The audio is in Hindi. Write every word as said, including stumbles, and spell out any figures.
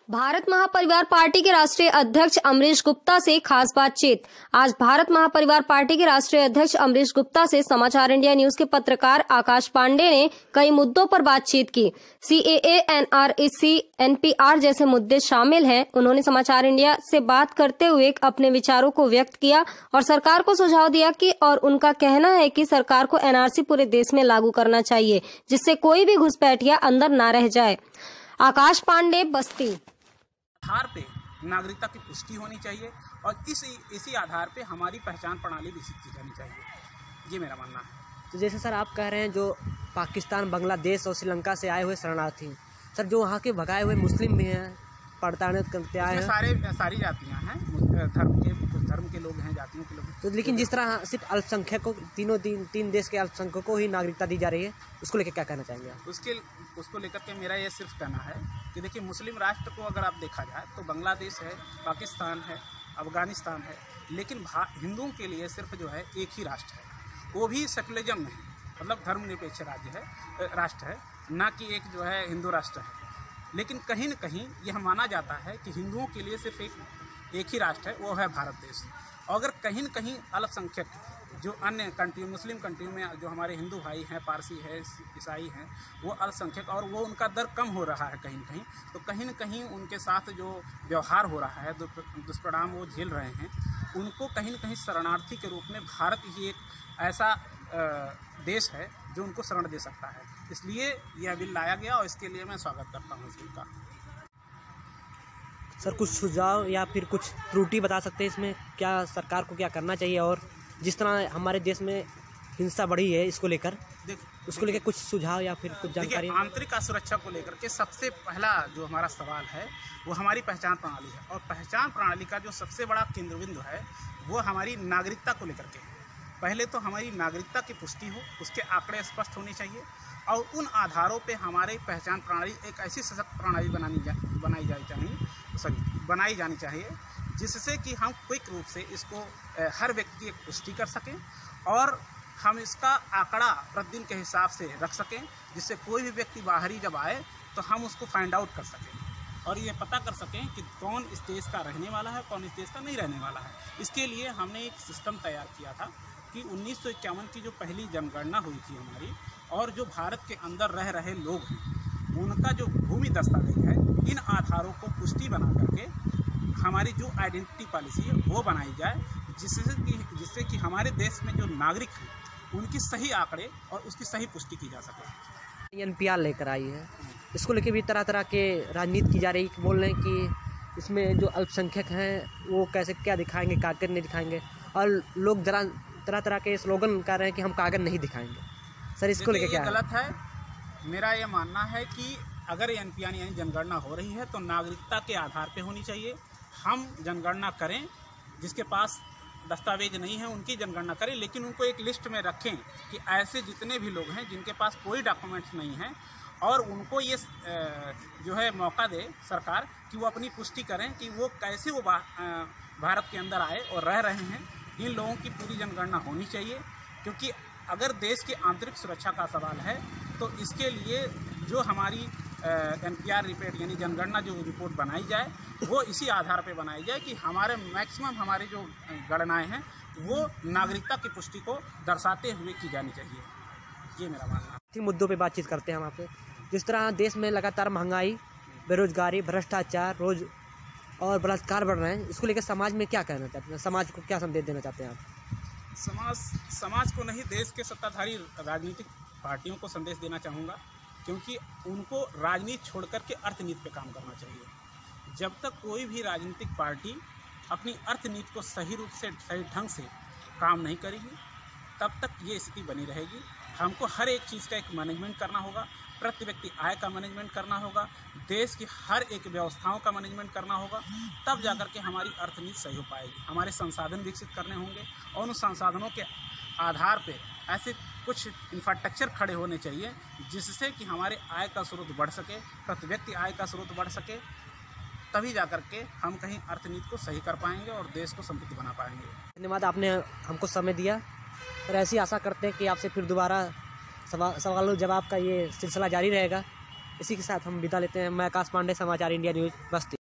भारत महापरिवार पार्टी के राष्ट्रीय अध्यक्ष अमरीश गुप्ता से खास बातचीत। आज भारत महापरिवार पार्टी के राष्ट्रीय अध्यक्ष अमरीश गुप्ता से समाचार इंडिया न्यूज के पत्रकार आकाश पांडे ने कई मुद्दों पर बातचीत की। सीएए, एनआरसी, एनपीआर जैसे मुद्दे शामिल हैं। उन्होंने समाचार इंडिया से बात करते हुए अपने विचारों को व्यक्त किया और सरकार को सुझाव दिया कि और उनका कहना है कि सरकार को एनआरसी पूरे देश में लागू करना चाहिए, जिससे कोई भी घुसपैठिया अंदर न रह जाए। आकाश पांडे, बस्ती। आधार पे नागरिकता की पुष्टि होनी चाहिए और इस इसी आधार पे हमारी पहचान प्रणाली विकसित की जानी चाहिए, ये मेरा मानना है। तो जैसे सर आप कह रहे हैं जो पाकिस्तान, बांग्लादेश और श्रीलंका से आए हुए शरणार्थी, सर जो वहाँ के भगाए हुए मुस्लिम भी हैं, पड़ताल करते आए हैं, सारे सारी जातियाँ हैं, धर्म के कुछ धर्म के लोग हैं, जातियों के लोग हैं। तो लेकिन जिस तरह सिर्फ अल्पसंख्यकों तीनों तीन तीन देश के अल्पसंख्यकों को ही नागरिकता दी जा रही है, उसको लेकर क्या कहना चाहेंगे आप? उसके उसको लेकर के मेरा ये सिर्फ कहना है कि देखिए, मुस्लिम राष्ट्र को अगर आप देखा जाए तो बांग्लादेश है, पाकिस्तान है, अफगानिस्तान है, लेकिन हिंदुओं के लिए सिर्फ जो है एक ही राष्ट्र है, वो भी सेकुलरिज्म में है, मतलब धर्मनिरपेक्ष राज्य है, राष्ट्र है, ना कि एक जो है हिंदू राष्ट्र है। लेकिन कहीं न कहीं यह माना जाता है कि हिंदुओं के लिए सिर्फ एक एक ही राष्ट्र है, वो है भारत देश। और अगर कहीं न कहीं अल्पसंख्यक जो अन्य कंट्री, मुस्लिम कंट्रियों में जो हमारे हिंदू भाई हैं, पारसी है, ईसाई हैं, वो अल्पसंख्यक और वो उनका दर कम हो रहा है कहीं न कहीं, तो कहीं न कहीं उनके साथ जो व्यवहार हो रहा है, दुष्परिणाम वो झेल रहे हैं, उनको कहीं न कहीं शरणार्थी के रूप में भारत ही एक ऐसा देश है जो उनको शरण दे सकता है। इसलिए यह बिल लाया गया और इसके लिए मैं स्वागत करता हूँ इस बिल का। सर कुछ सुझाव या फिर कुछ त्रुटि बता सकते हैं इसमें, क्या सरकार को क्या करना चाहिए? और जिस तरह हमारे देश में हिंसा बढ़ी है, इसको लेकर उसको लेकर कुछ सुझाव या फिर कुछ जानकारी? आंतरिक सुरक्षा को लेकर के सबसे पहला जो हमारा सवाल है वो हमारी पहचान प्रणाली है, और पहचान प्रणाली का जो सबसे बड़ा केंद्र बिंदु है वो हमारी नागरिकता को लेकर के है। पहले तो हमारी नागरिकता की पुष्टि हो, उसके आंकड़े स्पष्ट होने चाहिए और उन आधारों पे हमारी पहचान प्रणाली एक ऐसी सशक्त प्रणाली बनानी जा, बनाई जानी चाहिए सॉरी बनाई जानी चाहिए जिससे कि हम क्विक रूप से इसको हर व्यक्ति एक पुष्टि कर सकें और हम इसका आंकड़ा प्रतिदिन के हिसाब से रख सकें, जिससे कोई भी व्यक्ति बाहरी जब आए तो हम उसको फाइंड आउट कर सकें और ये पता कर सकें कि कौन इस देश का रहने वाला है, कौन इस देश का नहीं रहने वाला है। इसके लिए हमने एक सिस्टम तैयार किया था कि उन्नीस सौ इक्यावन की जो पहली जनगणना हुई थी हमारी, और जो भारत के अंदर रह रहे लोग हैं उनका जो भूमि दस्तावेज है, इन आधारों को पुष्टि बना करके हमारी जो आइडेंटिटी पॉलिसी है वो बनाई जाए, जिससे कि जिससे कि हमारे देश में जो नागरिक हैं उनकी सही आंकड़े और उसकी सही पुष्टि की जा सके। एनपीआर लेकर आई है, इसको लेकर भी तरह तरह के राजनीति की जा रही है, बोल रहे हैं कि इसमें जो अल्पसंख्यक हैं वो कैसे क्या दिखाएंगे, कागज नहीं दिखाएंगे, और लोग जरा तरह तरह के स्लोगन कर रहे हैं कि हम कागज नहीं दिखाएंगे। सर इसको लेकर क्या गलत है? मेरा ये मानना है कि अगर एनपीआर यानी जनगणना हो रही है तो नागरिकता के आधार पे होनी चाहिए। हम जनगणना करें, जिसके पास दस्तावेज नहीं है उनकी जनगणना करें, लेकिन उनको एक लिस्ट में रखें कि ऐसे जितने भी लोग हैं जिनके पास कोई डॉक्यूमेंट्स नहीं हैं, और उनको ये जो है मौका दे सरकार कि वो अपनी पुष्टि करें कि वो कैसे वो भारत के अंदर आए और रह रहे हैं। इन लोगों की पूरी जनगणना होनी चाहिए, क्योंकि अगर देश की आंतरिक सुरक्षा का सवाल है तो इसके लिए जो हमारी एनपीआर रिपोर्ट यानी जनगणना जो रिपोर्ट बनाई जाए वो इसी आधार पर बनाई जाए कि हमारे मैक्सिमम हमारी जो गणनाएं हैं वो नागरिकता की पुष्टि को दर्शाते हुए की जानी चाहिए, ये मेरा मानना है। मुद्दों पे बातचीत करते हैं हम आपसे। जिस तरह देश में लगातार महंगाई, बेरोजगारी, भ्रष्टाचार, रोज और बलात्कार बढ़ रहे हैं, इसको लेकर समाज में क्या कहना चाहते हैं? समाज को क्या संदेश देना चाहते हैं आप? समाज समाज को नहीं, देश के सत्ताधारी राजनीतिक पार्टियों को संदेश देना चाहूँगा, क्योंकि उनको राजनीति छोड़ कर के अर्थनीति पे काम करना चाहिए। जब तक कोई भी राजनीतिक पार्टी अपनी अर्थनीति को सही रूप से, सही ढंग से काम नहीं करेगी, तब तक ये स्थिति बनी रहेगी। हमको हर एक चीज़ का एक मैनेजमेंट करना होगा, प्रति व्यक्ति आय का मैनेजमेंट करना होगा, देश की हर एक व्यवस्थाओं का मैनेजमेंट करना होगा, तब जाकर के हमारी अर्थनीति सही हो पाएगी। हमारे संसाधन विकसित करने होंगे और उन संसाधनों के आधार पे ऐसे कुछ इंफ्रास्ट्रक्चर खड़े होने चाहिए जिससे कि हमारे आय का स्रोत बढ़ सके, प्रति व्यक्ति आय का स्रोत बढ़ सके, तभी जाकर के हम कहीं अर्थनीति को सही कर पाएंगे और देश को समृद्ध बना पाएंगे। धन्यवाद, आपने हमको समय दिया और ऐसी आशा करते हैं कि आपसे फिर दोबारा सवाल सवाल जवाब का ये सिलसिला जारी रहेगा। इसी के साथ हम विदा लेते हैं। मैं आकाश पांडे, समाचार इंडिया न्यूज़, बस्ती।